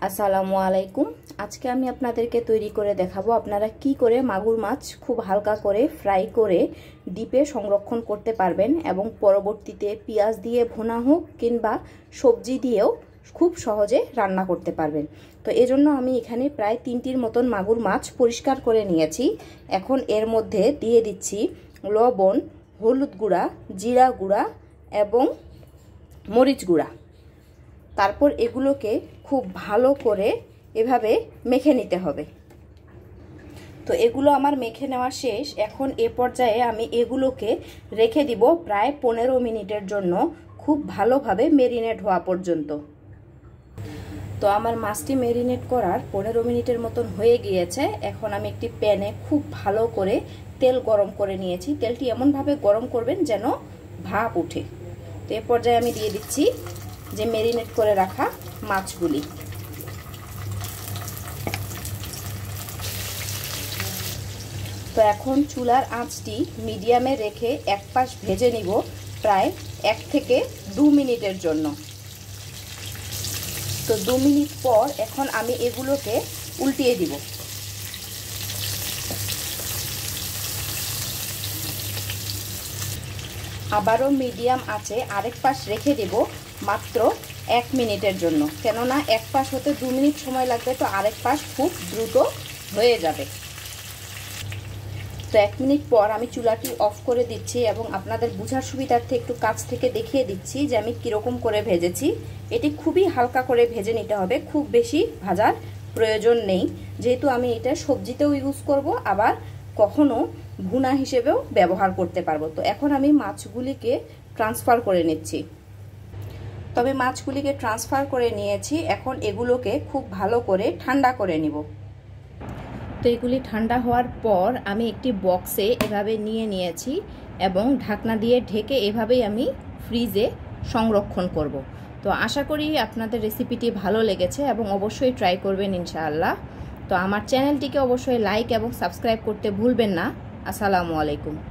আসসালামু আলাইকুম। আজকে আমি আপনাদেরকে তৈরি করে দেখাবো আপনারা কি করে মাগুর মাছ খুব হালকা করে ফ্রাই করে ডিপে সংরক্ষণ করতে পারবেন এবং পরবর্তীতে পেঁয়াজ দিয়ে ভুনা হোক কিংবা সবজি দিয়েও খুব সহজে রান্না করতে পারবেন। তো এজন্য আমি এখানে প্রায় 3টির মতন মাগুর মাছ পরিষ্কার করে নিয়েছি। এখন এর মধ্যে দিয়ে দিচ্ছি লবণ, হলুদ গুঁড়া, জিরা গুঁড়া এবং মরিচ গুঁড়া। তারপর এগুলোকে খুব ভালো করে এভাবে মেখে নিতে হবে। তো এগুলো আমার মেখে নেওয়া শেষ। এখন এ পর্যায়ে আমি এগুলোকে রেখে দিব প্রায় 15 মিনিটের জন্য, খুব ভালোভাবে মেরিনেট হওয়া পর্যন্ত। তো আমার মাছটি মেরিনেট করার 15 মিনিটের মতন হয়ে গিয়েছে। এখন আমি একটি প্যানে খুব ভালো করে তেল গরম করে নিয়েছি। তেলটি এমনভাবে গরম করবেন যেন ভাপ উঠে। তো এ পর্যায়ে আমি দিয়ে দিচ্ছি যে মেরিনেট করে রাখা মাছগুলি। তো এখন চুলার আঁচটি মিডিয়ামে রেখে এক পাশ ভেজে নিব প্রায় 1 থেকে 2 মিনিটের জন্য। তো 2 মিনিট পর এখন আমি এগুলোকে উল্টিয়ে দিব। আবারও মিডিয়াম আঁচে আরেক পাশ রেখে দেব মাত্র 1 মিনিটের জন্য, কেননা এক পাশ হতে 2 মিনিট সময় লাগবে, তো আরেক পাশ খুব দ্রুত হয়ে যাবে। তো 1 মিনিট পর আমি চুলাটি অফ করে দিচ্ছি এবং আপনাদের বোঝার সুবিধার্থে একটু কাছ থেকে দেখিয়ে দিচ্ছি যে আমি কীরকম করে ভেজেছি। এটি খুবই হালকা করে ভেজে নিতে হবে, খুব বেশি ভাজার প্রয়োজন নেই, যেহেতু আমি এটা সবজিতেও ইউজ করব, আবার কখনো ভুনা হিসেবেও ব্যবহার করতে পারবো। তো এখন আমি মাছগুলিকে ট্রান্সফার করে নিচ্ছি। তবে মাছগুলিকে ট্রান্সফার করে নিয়েছি, এখন এগুলোকে খুব ভালো করে ঠান্ডা করে নিব। তো এগুলি ঠান্ডা হওয়ার পর আমি একটি বক্সে এভাবে নিয়ে নিয়েছি এবং ঢাকনা দিয়ে ঢেকে এভাবেই আমি ফ্রিজে সংরক্ষণ করব। তো আশা করি আপনাদের রেসিপিটি ভালো লেগেছে এবং অবশ্যই ট্রাই করবেন ইনশাআল্লাহ। তো আমার চ্যানেলটিকে অবশ্যই লাইক এবং সাবস্ক্রাইব করতে ভুলবেন না। আসসালামু আলাইকুম।